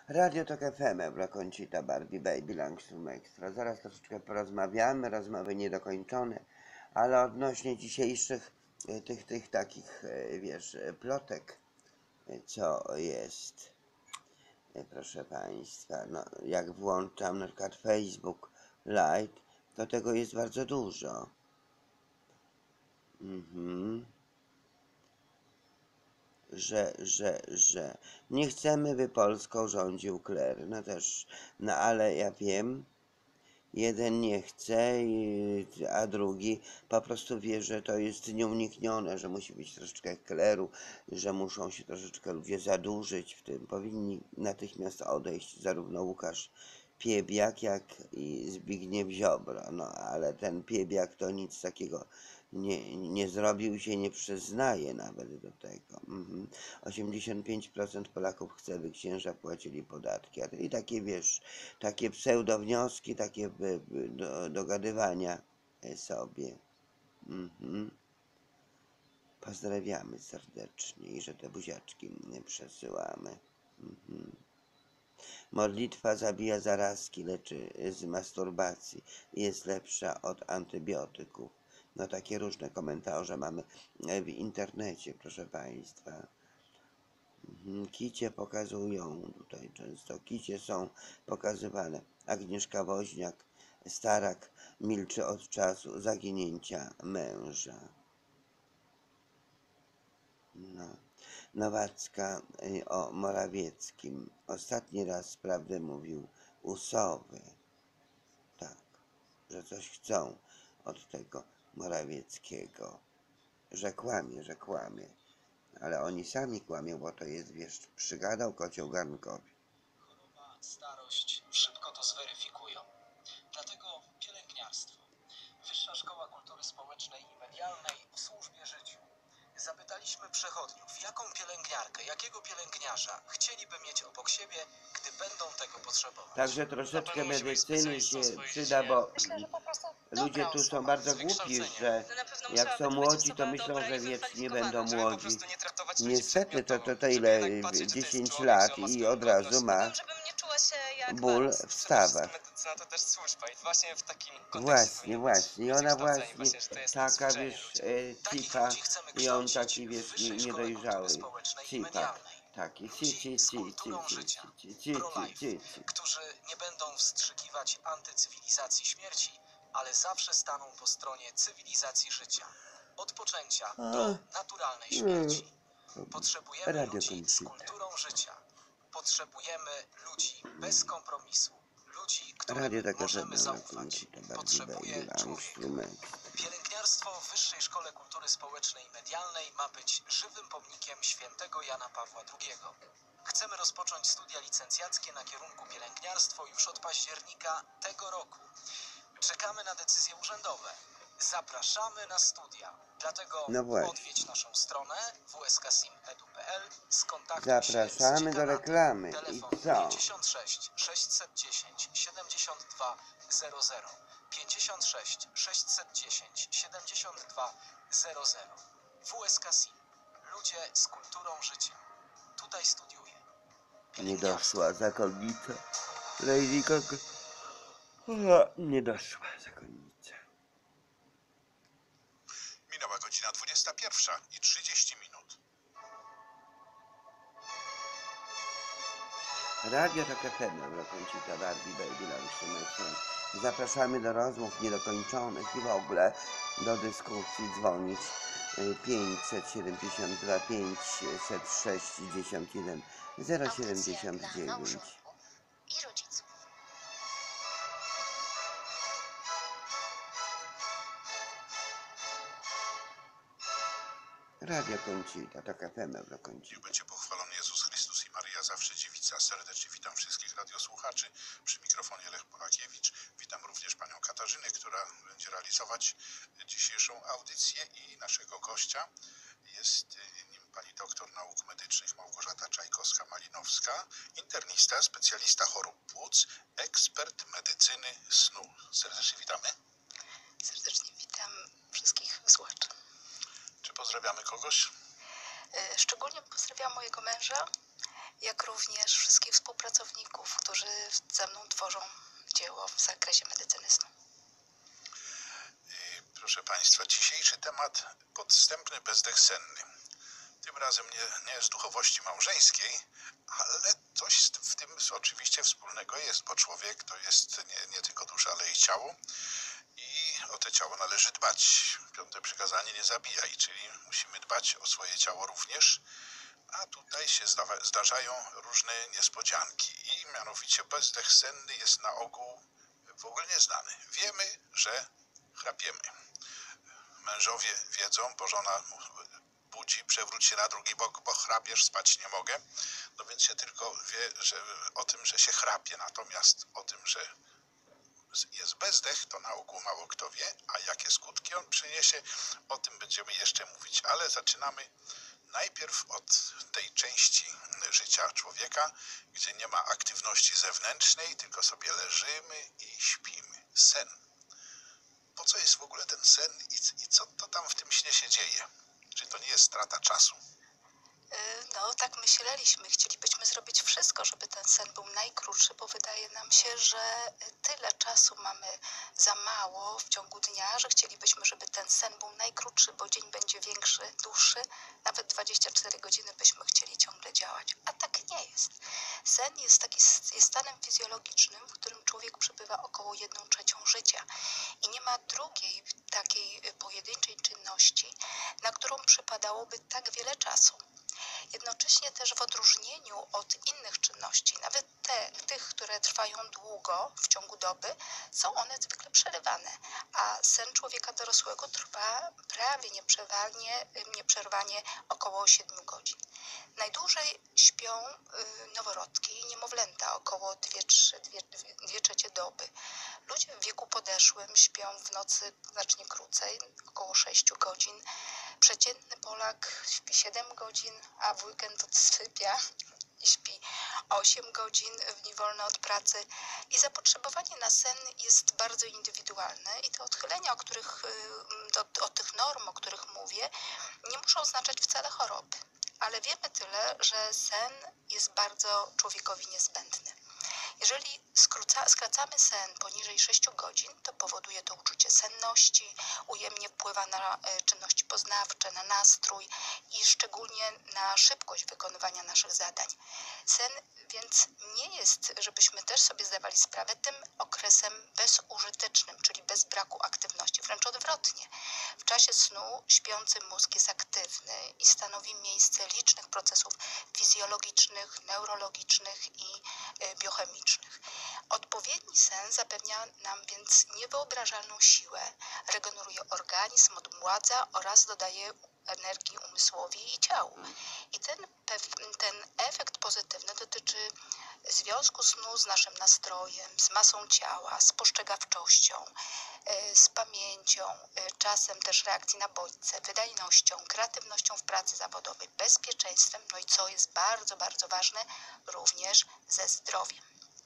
Radio Tok FM, Euroconsita, Barbie, Baby, Langstrom Extra. Zaraz troszeczkę porozmawiamy, rozmowy niedokończone, ale odnośnie dzisiejszych tych takich, wiesz, plotek, co jest, proszę Państwa, no, jak włączam na przykład Facebook Live, to tego jest bardzo dużo. Że nie chcemy, by Polską rządził kler. No też, no ale ja wiem, jeden nie chce, a drugi po prostu wie, że to jest nieuniknione, że musi być troszeczkę kleru, że muszą się troszeczkę ludzie zadłużyć w tym. Powinni natychmiast odejść zarówno Łukasz Piebiak, jak i Zbigniew Ziobro. No ale ten Piebiak to nic takiego nie zrobił i się nie przyznaje nawet do tego. 85% Polaków chce, by księża płacili podatki. I takie, wiesz, takie pseudownioski, takie dogadywania sobie. Pozdrawiamy serdecznie i że te buziaczki przesyłamy. Modlitwa zabija zarazki, leczy z masturbacji i jest lepsza od antybiotyków. No takie różne komentarze mamy w internecie, proszę Państwa. Kicie pokazują tutaj często, kicie są pokazywane. Agnieszka Woźniak, Starak milczy od czasu zaginięcia męża. No. Nowacka o Morawieckim. Ostatni raz prawdę mówił u Sowy. Tak, że coś chcą od tego Morawieckiego. Że kłamie. Ale oni sami kłamią, bo to jest, wiesz, przygadał kocioł garnkowi. Choroba, starość szybko to zweryfikują. Dlatego pielęgniarstwo. Wyższa Szkoła Kultury Społecznej i Medialnej w służbie życiu. Zapytaliśmy przechodniów, jaką pielęgniarkę, jakiego pielęgniarza chcieliby mieć obok siebie, gdy będą tego potrzebować. Także troszeczkę medycyny się przyda, bo Myślę, że po prostu ludzie tu są bardzo głupi, że jak są młodzi, to myślą, że wiecznie będą młodzi. Niestety to ile? 10 lat i od razu ma ból w stawach. Medycyna to też służba i właśnie w takim Właśnie. I ona właśnie taka, wiesz, cipa i on taki, wiesz, niedojrzały. Cipak. Taki, którzy nie będą wstrzykiwać antycywilizacji śmierci, ale zawsze staną po stronie cywilizacji życia. Od poczęcia do naturalnej śmierci. Potrzebujemy ludzi z kulturą życia. Potrzebujemy ludzi bez kompromisu. Ludzi, którym możemy zaufać. Potrzebuje człowiek. Pielęgniarstwo w Wyższej Szkole Kultury Społecznej i Medialnej ma być żywym pomnikiem świętego Jana Pawła II. Chcemy rozpocząć studia licencjackie na kierunku pielęgniarstwo już od października tego roku. Czekamy na decyzje urzędowe. Zapraszamy na studia. Dlatego odwiedź naszą stronę wsksim.edu.pl, skontaktuj się z Zapraszamy do reklamy. telefon I co? 56 610 72 00 56 610 72 00. WSK SIM. Ludzie z kulturą życia. Tutaj studiuję. Nie doszła zakonnica. Lady Gaga. Nie doszła zakonnica. Minęła godzina 21:30. Radio Tok FM, Euroconsita, Barbie, Baby, Langstrom Extra. Zapraszamy do rozmów niedokończonych i w ogóle do dyskusji dzwonić 572 506 91 079. i rodziców. Radio Consita, Tok FM, Euroconsita. Niech będzie pochwalony Jezus Chrystus i Maryja zawsze dziewica. Serdecznie witam wszystkich radiosłuchaczy. Przy mikrofonie Lech Polakiewicz. Witam również panią Katarzynę, która będzie realizować dzisiejszą audycję i naszego gościa. Jest nim pani doktor nauk medycznych Małgorzata Czajkowska-Malinowska, internista, specjalista chorób płuc, ekspert medycyny snu. Serdecznie witamy. Serdecznie witam wszystkich słuchaczy. Czy pozdrawiamy kogoś? Szczególnie pozdrawiam mojego męża jak również wszystkich współpracowników, którzy ze mną tworzą dzieło w zakresie medycyny snu. Proszę Państwa, dzisiejszy temat podstępny bezdech senny. Tym razem nie z duchowości małżeńskiej, ale coś w tym oczywiście wspólnego jest, bo człowiek to jest nie tylko dusza, ale i ciało i o to ciało należy dbać. 5. przykazanie: nie zabijaj, czyli musimy dbać o swoje ciało również, a tutaj się zdarzają różne niespodzianki i mianowicie bezdech senny jest na ogół w ogóle nieznany. Wiemy, że chrapiemy. Mężowie wiedzą, bo żona budzi, przewróć się na drugi bok, bo chrapiesz, spać nie mogę. No więc się tylko wie o tym, że się chrapie, natomiast o tym, że jest bezdech, to na ogół mało kto wie, a jakie skutki on przyniesie, o tym będziemy jeszcze mówić, ale zaczynamy najpierw od tej części życia człowieka, gdzie nie ma aktywności zewnętrznej, tylko sobie leżymy i śpimy. Sen. Po co jest w ogóle ten sen i co to tam w tym śnie się dzieje? Czy to nie jest strata czasu? No, tak myśleliśmy. Chcielibyśmy zrobić wszystko, żeby ten sen był najkrótszy, bo wydaje nam się, że tyle czasu mamy za mało w ciągu dnia, że chcielibyśmy, żeby ten sen był najkrótszy, bo dzień będzie większy, dłuższy. Nawet 24 godziny byśmy chcieli ciągle działać, a tak nie jest. Sen jest stanem fizjologicznym, w którym człowiek przebywa około 1/3 życia i nie ma drugiej takiej pojedynczej czynności, na którą przypadałoby tak wiele czasu. Jednocześnie też w odróżnieniu od innych czynności, nawet tych, które trwają długo w ciągu doby, są one zwykle przerywane, a sen człowieka dorosłego trwa prawie nieprzerwanie około 7 godzin. Najdłużej śpią noworodki i niemowlęta, około 2/3 doby. Ludzie w wieku podeszłym śpią w nocy znacznie krócej, około 6 godzin. Przeciętny Polak śpi 7 godzin, a w weekend odsypia i śpi 8 godzin w dni wolne od pracy. I zapotrzebowanie na sen jest bardzo indywidualne i te odchylenia, od tych norm, o których mówię, nie muszą oznaczać wcale choroby. Ale wiemy tyle, że sen jest bardzo człowiekowi niezbędny. Jeżeli skracamy sen poniżej 6 godzin, to powoduje to uczucie senności, ujemnie wpływa na czynności poznawcze, na nastrój i szczególnie na szybkość wykonywania naszych zadań. Sen więc nie jest, żebyśmy też sobie zdawali sprawę, tym okresem bezużytecznym, czyli bez braku aktywności, wręcz odwrotnie. W czasie snu śpiący mózg jest aktywny i stanowi miejsce licznych procesów fizjologicznych, neurologicznych i biochemicznych. Odpowiedni sen zapewnia nam więc niewyobrażalną siłę, regeneruje organizm, odmładza oraz dodaje energii umysłowi i ciału. I ten efekt pozytywny dotyczy związku snu z naszym nastrojem, z masą ciała, z postrzegawczością, z pamięcią, czasem też reakcji na bodźce, wydajnością, kreatywnością w pracy zawodowej, bezpieczeństwem, no i co jest bardzo, bardzo ważne, również ze zdrowiem.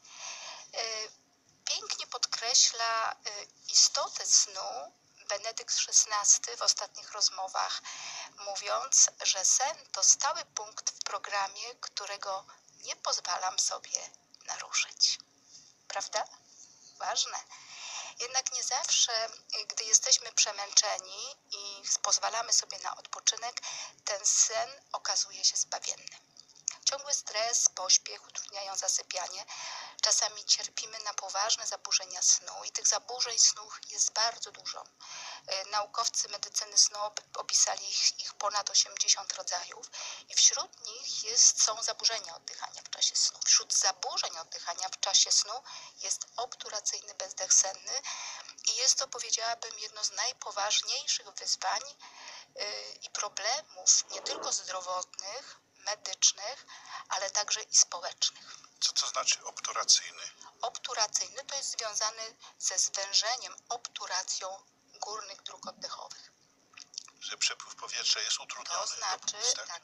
Pięknie podkreśla istotę snu Benedykt XVI w ostatnich rozmowach, mówiąc, że sen to stały punkt w programie, którego nie pozwalam sobie naruszyć. Prawda? Ważne. Jednak nie zawsze, gdy jesteśmy przemęczeni i pozwalamy sobie na odpoczynek, ten sen okazuje się zbawienny. Ciągły stres, pośpiech utrudniają zasypianie. Czasami cierpimy na poważne zaburzenia snu i tych zaburzeń snu jest bardzo dużo. Naukowcy medycyny snu opisali ich ponad 80 rodzajów i wśród nich są zaburzenia oddychania w czasie snu. Wśród zaburzeń oddychania w czasie snu jest obturacyjny bezdech senny i jest to, powiedziałabym, jedno z najpoważniejszych wyzwań i problemów, nie tylko zdrowotnych, medycznych, ale także i społecznych. Co to znaczy obturacyjny? Obturacyjny to jest związany ze zwężeniem, obturacją górnych dróg oddechowych. Że przepływ powietrza jest utrudniony. To znaczy,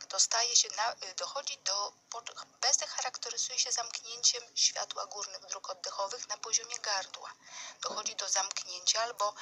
bezdech charakteryzuje się zamknięciem światła górnych dróg oddechowych na poziomie gardła. Dochodzi do zamknięcia albo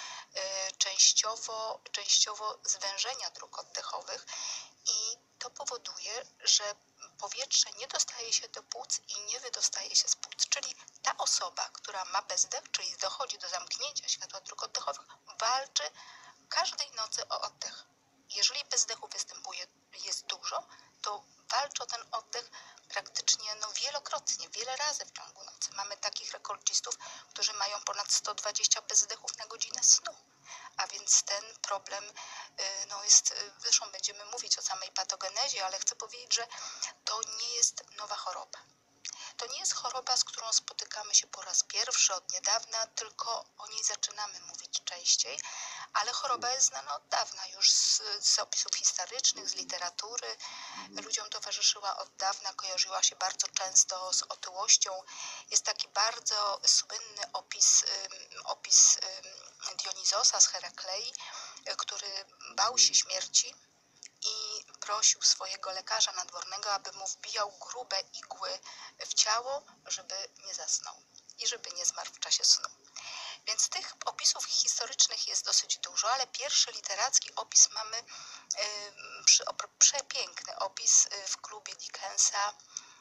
częściowo zwężenia dróg oddechowych i to powoduje, że powietrze nie dostaje się do płuc i nie wydostaje się z płuc. Czyli ta osoba, która ma bezdech, czyli dochodzi do zamknięcia światła dróg oddechowych, walczy każdej nocy o oddech. Jeżeli bezdechu występuje, jest dużo, to walczy o ten oddech praktycznie wielokrotnie, wiele razy w ciągu nocy. Mamy takich rekordzistów, którzy mają ponad 120 bezdechów na godzinę snu. A więc ten problem jest, zresztą będziemy mówić o samej patogenezie, ale chcę powiedzieć, że to nie jest nowa choroba. To nie jest choroba, z którą spotykamy się po raz pierwszy od niedawna, tylko o niej zaczynamy mówić częściej, ale choroba jest znana od dawna, już z opisów historycznych, z literatury. Ludziom towarzyszyła od dawna, kojarzyła się bardzo często z otyłością. Jest taki bardzo słynny opis Dionizosa z Heraklei, który bał się śmierci i prosił swojego lekarza nadwornego, aby mu wbijał grube igły w ciało, żeby nie zasnął i żeby nie zmarł w czasie snu. Więc tych opisów historycznych jest dosyć dużo, ale pierwszy literacki opis mamy, przepiękny opis w klubie Dickensa,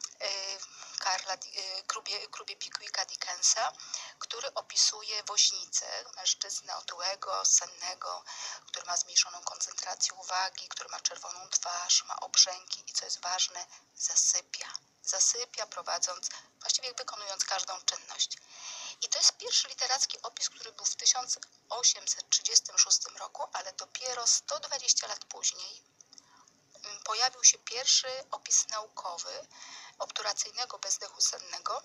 klubie Pickwicka Dickensa, który opisuje woźnicę, mężczyznę otyłego, sennego, który ma zmniejszoną koncentrację uwagi, który ma czerwoną twarz, ma obrzęki i co jest ważne, zasypia. Zasypia, właściwie wykonując każdą czynność. I to jest pierwszy literacki opis, który był w 1836 roku, ale dopiero 120 lat później pojawił się pierwszy opis naukowy obturacyjnego bezdechu sennego,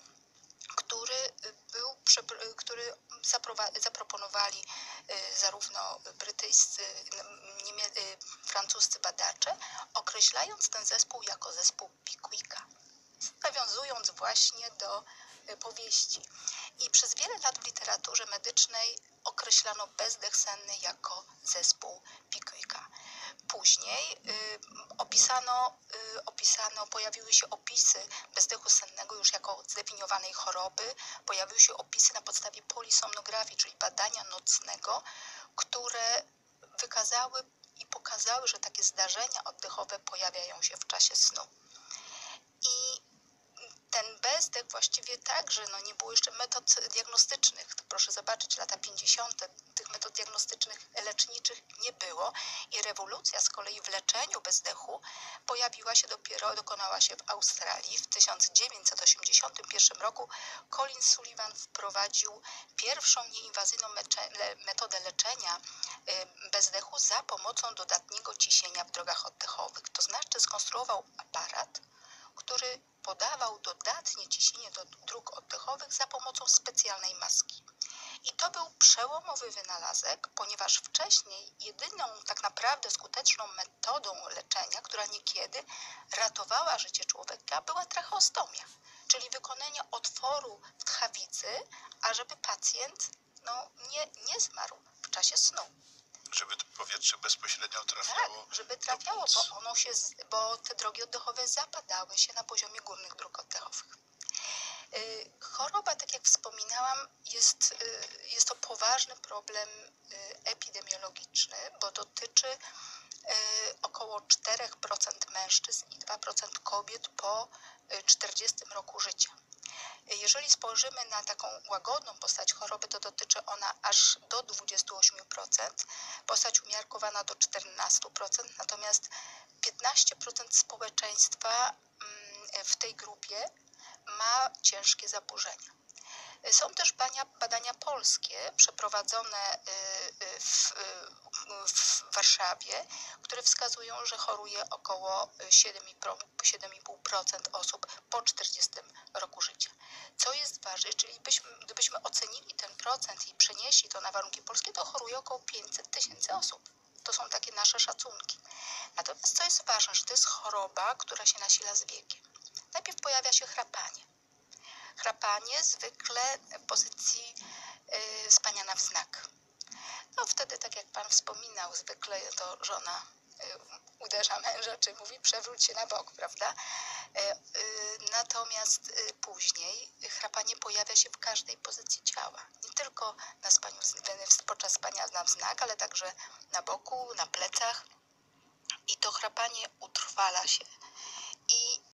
który zaproponowali zarówno brytyjscy, francuscy badacze, określając ten zespół jako zespół Pickwicka, nawiązując właśnie do powieści. I przez wiele lat w literaturze medycznej określano bezdech senny jako zespół Pickwicka. Później pojawiły się opisy bezdechu sennego już jako zdefiniowanej choroby, pojawiły się opisy na podstawie polisomnografii, czyli badania nocnego, które wykazały i pokazały, że takie zdarzenia oddechowe pojawiają się w czasie snu. I ten bezdech właściwie także, nie było jeszcze metod diagnostycznych. To proszę zobaczyć, lata 50. tych metod diagnostycznych, leczniczych nie było i rewolucja z kolei w leczeniu bezdechu dokonała się w Australii. W 1981 roku Colin Sullivan wprowadził pierwszą nieinwazyjną metodę leczenia bezdechu za pomocą dodatniego ciśnienia w drogach oddechowych. To znaczy skonstruował aparat, który podawał dodatnie ciśnienie do dróg oddechowych za pomocą specjalnej maski. I to był przełomowy wynalazek, ponieważ wcześniej jedyną tak naprawdę skuteczną metodą leczenia, która niekiedy ratowała życie człowieka, była tracheostomia, czyli wykonanie otworu w tchawicy, ażeby pacjent nie zmarł w czasie snu. Żeby to powietrze bezpośrednio trafiało. Tak, żeby trafiało, bo te drogi oddechowe zapadały się na poziomie górnych dróg oddechowych. Choroba, tak jak wspominałam, jest to poważny problem epidemiologiczny, bo dotyczy około 4% mężczyzn i 2% kobiet po 40 roku życia. Jeżeli spojrzymy na taką łagodną postać choroby, to dotyczy ona aż do 28%, postać umiarkowana do 14%, natomiast 15% społeczeństwa w tej grupie ma ciężkie zaburzenia. Są też badania polskie przeprowadzone w Warszawie, które wskazują, że choruje około 7,5% osób po 40 roku życia. Co jest ważne, czyli gdybyśmy ocenili ten procent i przenieśli to na warunki polskie, to choruje około 500 000 osób. To są takie nasze szacunki. Natomiast co jest ważne, że to jest choroba, która się nasila z wiekiem. Najpierw pojawia się chrapanie. Chrapanie zwykle w pozycji spania na wznak. Wtedy, tak jak Pan wspominał, zwykle to żona uderza męża, czy mówi przewróć się na bok, prawda? Natomiast później chrapanie pojawia się w każdej pozycji ciała. Nie tylko podczas spania na wznak, ale także na boku, na plecach. I to chrapanie utrwala się.